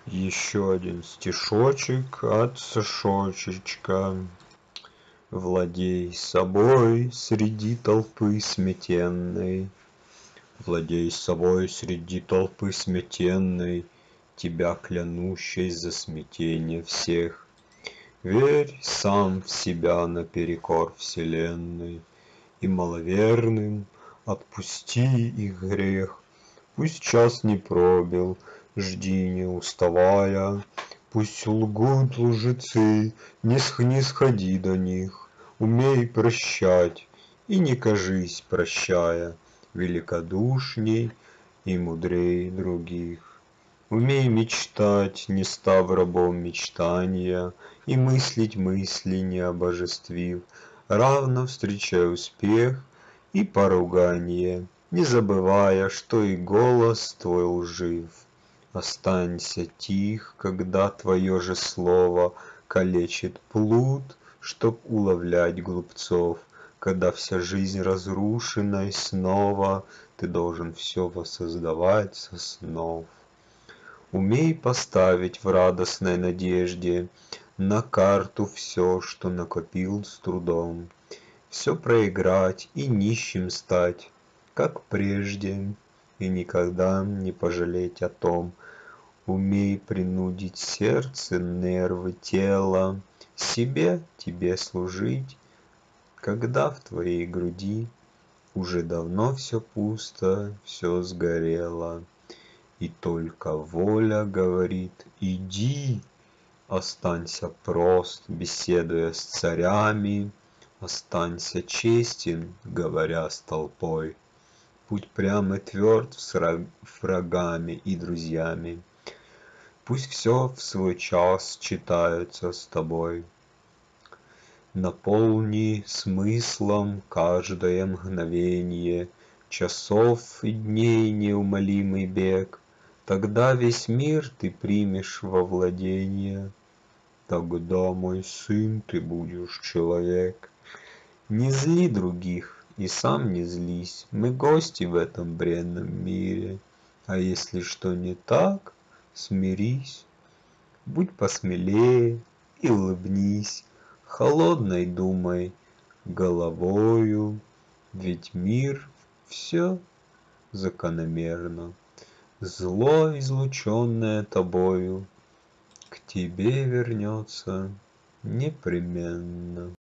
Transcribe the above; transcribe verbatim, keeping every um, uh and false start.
Еще один стишочек от Сашочечка. Владей собой среди толпы сметенной, Владей собой среди толпы сметенной, Тебя клянущей за смятение всех. Верь сам в себя наперекор вселенной, И маловерным отпусти их грех. Пусть час не пробил, жди не уставая, Пусть лгут лжецы, не снисходи до них, Умей прощать и не кажись, прощая, Великодушней и мудрей других. Умей мечтать, не став рабом мечтания, И мыслить мысли, не обожествив, Равно встречай успех и поругание, Не забывая, что и голос твой лжив. Останься тих, когда твое же слово Калечит плут, чтоб уловлять глупцов, Когда вся жизнь разрушена и снова Ты должен все воссоздавать со снов. Умей поставить в радостной надежде На карту все, что накопил с трудом, Все проиграть и нищим стать, как прежде, И никогда не пожалеть о том. Умей принудить сердце, нервы, тело Себе, тебе служить, когда в твоей груди Уже давно все пусто, все сгорело, И только воля говорит: иди. Останься прост, беседуя с царями, Останься честен, говоря с толпой. Будь прям и тверд с врагами и друзьями. Пусть все в свой час читается с тобой. Наполни смыслом каждое мгновенье Часов и дней неумолимый бег, Тогда весь мир ты примешь во владение. Тогда, мой сын, ты будешь человек. Не зли других и сам не злись, Мы гости в этом бренном мире. А если что не так, смирись. Будь посмелее и улыбнись Холодной думай головою, Ведь мир все закономерно. Зло, излученное тобою, К тебе вернется непременно.